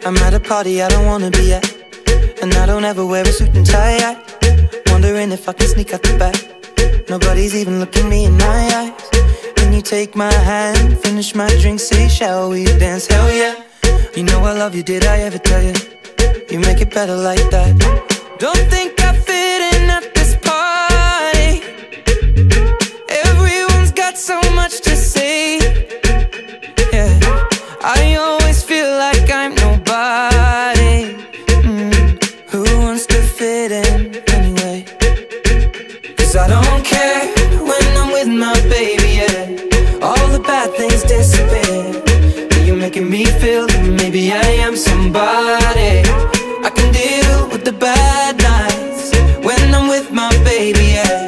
I'm at a party I don't wanna be at, and I don't ever wear a suit and tie. Wondering if I can sneak out the back. Nobody's even looking me in my eyes. When you take my hand, finish my drink, say shall we dance? Hell yeah. You know I love you, did I ever tell you? You make it better like that. Don't think I fit in at this party. Everyone's got so much to say. Yeah, I always feel like I'm nobody. Who wants to fit in anyway? Cause I don't care when I'm with my baby, yeah. All the bad things disappear. You're making me feel that maybe I am somebody. I can deal with the bad nights when I'm with my baby, yeah.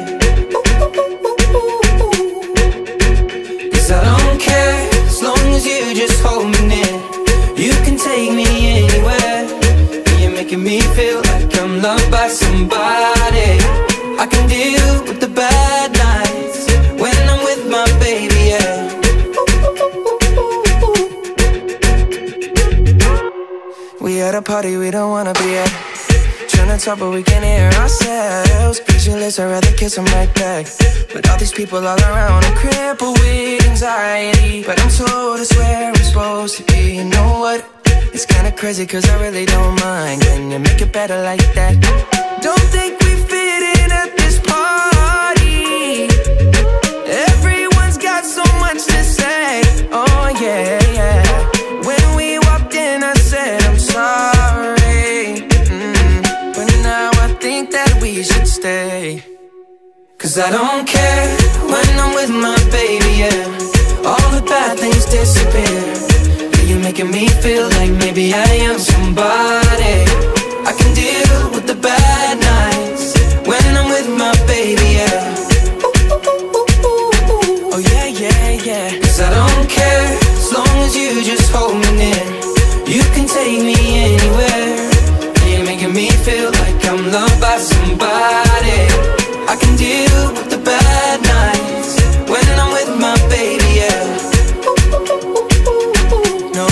Cause I don't care as long as you just hold me near. You can take me anywhere. You're making me feel like I'm loved by somebody. I can deal with the bad nights when I'm with my baby, yeah. We at a party we don't wanna be at. Tryna talk but we can't hear ourselves. Speechless, I'd rather kiss them right back. But all these people all around, I'm crippled with anxiety. But I'm told it's where I'm supposed to be. You know what? It's kinda crazy cause I really don't mind. Can you make it better like that? Don't think we fit in at this party. Everyone's got so much to say. Oh yeah, yeah. When we walked in I said I'm sorry. But now I think that we should stay. Cause I don't care when I'm with my baby, yeah. All the bad things disappear. You're making me feel like maybe I am somebody. I can deal with the bad nights when I'm with my baby, yeah. Oh yeah, yeah, yeah. Cause I don't care as long as you just hold me near. You can take me anywhere. You're making me feel like I'm loved by somebody. I can deal with the bad nights when I'm with my baby, yeah. No,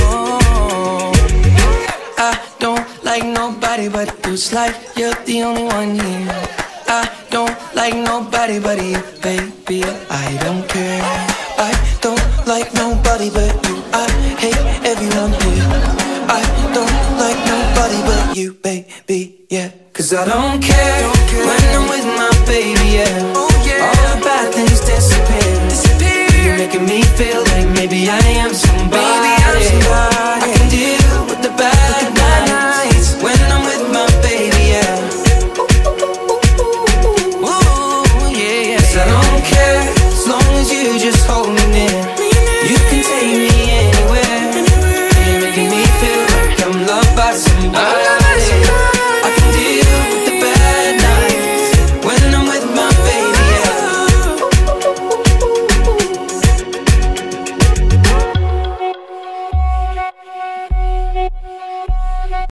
I don't like nobody but you. It's like you're the only one here. I don't like nobody but you, baby. I don't care. I don't like nobody but you. I hate everyone here. I don't like nobody but you, baby, yeah. Cause I don't care when I'm with my baby, yeah. All the bad things disappear. You're making me feel like maybe I